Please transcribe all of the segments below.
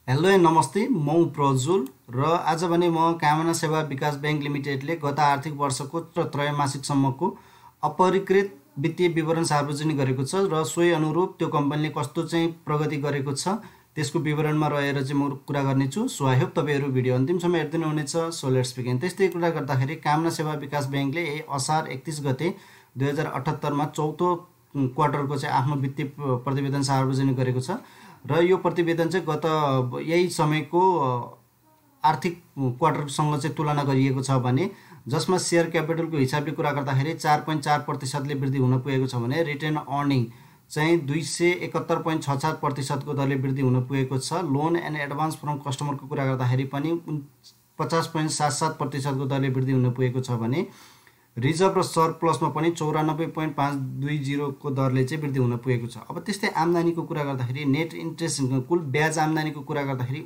Hello and नमस्ते, म प्रज्वल र आज भने म कामना सेवा विकास बैंक लिमिटेडले गत आर्थिक वर्षको त्रैमासिकसम्मको अपरिकृत वित्तीय विवरण सार्वजनिक गरेको छ र सोही अनुरूप त्यो कम्पनीले कस्तो चाहिँ प्रगति गरेको छ त्यसको विवरणमा रहेर चाहिँ म कुरा गर्नेछु। सो आई होप तपाईहरु भिडियो अन्तिमसम्म हेर्दिनु हुनेछ। So let's begin. त्यस्तै कुरा गर्दाखेरि कामना सेवा विकास बैंकले असार 31 गते 2078 मा चौथो क्वार्टरको चाहिँ आफ्नो वित्तीय प्रतिवेदन सार्वजनिक गरेको छ र यो प्रतिवेदन चाहिँ गत यही समयको आर्थिक क्वार्टरसँग चाहिँ तुलना गरिएको छ भने जसमा शेयर क्यापिटलको हिसाबले कुरा गर्दाखेरि 4.4% ले वृद्धि हुन पुगेको छ भने रिटर्न अर्निङ चाहिँ 271.67% को दरले वृद्धि हुन पुगेको छ। लोन एन्ड एडभान्स फ्रम कस्टमरको कुरा गर्दाखेरि पनि 50.77% को दरले वृद्धि हुन पुगेको छ भने रिजर्भ र सरप्लसमा पनि 94.520 को दरले चाहिँ वृद्धि हुन पुगेको छ। अब त्यस्तै आम्दानीको कुरा गर्दाखेरि नेट इन्ट्रेस्ट कुल ब्याज आम्दानीको कुरा गर्दाखेरि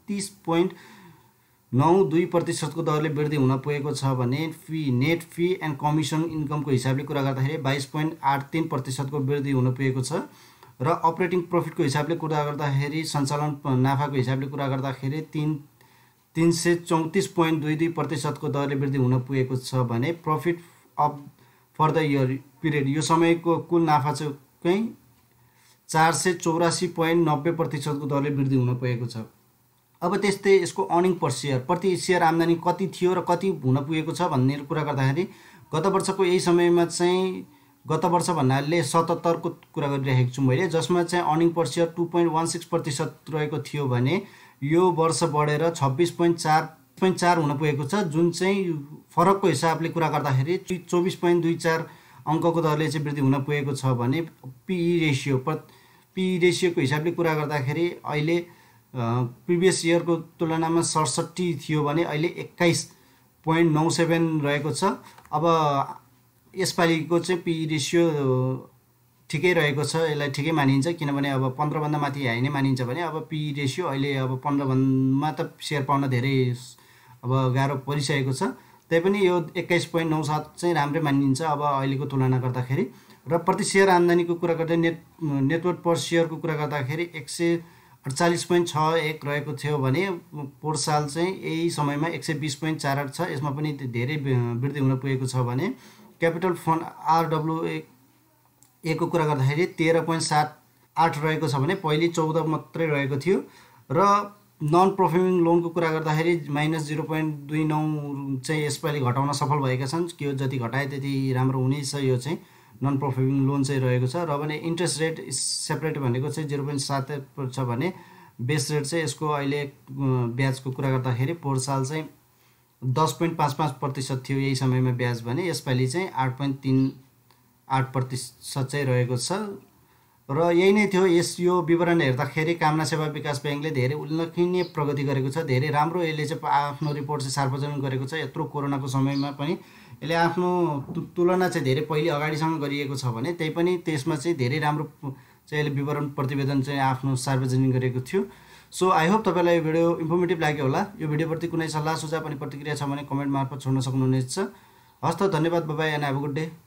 29.92% को दरले वृद्धि हुन पुगेको छ भने नेट फी एन्ड कमिसन इन्कमको हिसाबले कुरा गर्दाखेरि 22.83% को वृद्धि हुन पुगेको छ र अपरेटिङ प्रफिटको हिसाबले कुरा गर्दाखेरि सञ्चालन नाफाको हिसाबले कुरा गर्दाखेरि 334.22% को दरले वृद्धि हुन पुगेको छ भने profit of for the year period यो समयको कुल नाफा चाहिँ 484.90% को दरले वृद्धि हुन पुगेको छ। अब त्यस्तै यसको अर्निङ पर शेयर प्रति शेयर आम्दानी कति थियो र कति हुन पुगेको छ भन्ने कुरा गर्दाखेरि गत वर्षको यही समयमा चाहिँ गत वर्ष भन्नाले 77 को कुरा गरिरहेको छु मैले, जसमा चाहिँ अर्निङ पर शेयर 2.16% रहेको थियो भने यो वर्ष बढेर 26.4 हुन पुगेको छ, जुन चाहिँ फरकको हिसाबले कुरा गर्दाखेरि 24.24 अंकको दरले चाहिँ वृद्धि हुन पुगेको छ भने पीई रेशियोको हिसाबले कुरा गर्दाखेरि अहिले प्रिभियस इयरको तुलनामा 67 थियो भने अहिले 21.97 रहेको छ। अब यसपालिको चाहिँ पीई रेशियो ठिकै रहेको छ, यसलाई ठिकै मानिन्छ किनभने अब 15 भन्दा माथि हाई नै मानिन्छ भने अब पीई रेशियो अहिले अब 15 भन्दा त शेयर पाउन धेरै अब गाह्रो परिसकेको छ। तैपनि यो 21.97 चाहिँ राम्रै मानिन्छ अब अहिलेको तुलना गर्दाखेरि। र प्रति शेयर आम्दानीको कुरा गर्दा नेटवर्थ पर शेयरको कुरा गर्दाखेरि 148.61 रहेको थियो भने पोहोर साल चाहिँ यही समयमा 120.48 छ। यसमा पनि धेरै वृद्धि हुन पुगेको छ भने क्यापिटल फन्ड RWA को कुरा गर्दाखेरि 13.78 रहेको छ भने पहिले 14 मात्रै रहेको थियो र नन परफर्मिङ लोनको कुरा गर्दाखेरि -0.29 चाहिँ यसपालि घटाउन सफल भएका छन्। के जति घटाए त्यति राम्रो हुनेछ। यो चाहिँ नन परफर्मिङ लोन चाहिँ रहेको छ र भने इन्ट्रेस्ट रेट सेपरेट भनेको चाहिँ 0.7 छ भने बेस रेट चाहिँ यसको अहिले ब्याजको कुरा गर्दाखेरि पोहोर साल चाहिँ 10.55% थियो यही समयमा ब्याज भने यसपालि चाहिँ 8.38% चाहिँ रहेको छ र यही नै थियो। यो विवरण हेर्दाखेरि कामना सेवा विकास बैंकले धेरै उल्लेखनीय प्रगति गरेको छ। धेरै राम्रो यसले चाहिँ आफ्नो रिपोर्ट चाहिँ सार्वजनिक गरेको छ। यत्रो कोरोनाको समयमा पनि यसले आफ्नो तुलना चाहिँ धेरै पहिले अगाडिसँग गरिएको छ भने त्यही पनि त्यसमा चाहिँ धेरै राम्रो चाहिँ यसले विवरण प्रतिवेदन चाहिँ आफ्नो सार्वजनिक गरेको थियो। सो आई होप तपाईलाई यो भिडियो इन्फर्मेटिभ लाग्यो होला। यो भिडियोप्रति कुनै सल्लाह सुझाव अनि प्रतिक्रिया छ भने कमेन्ट मार्फत छोड्न सक्नुहुनेछ। हस्त धन्यवाद, bye bye and have a good day.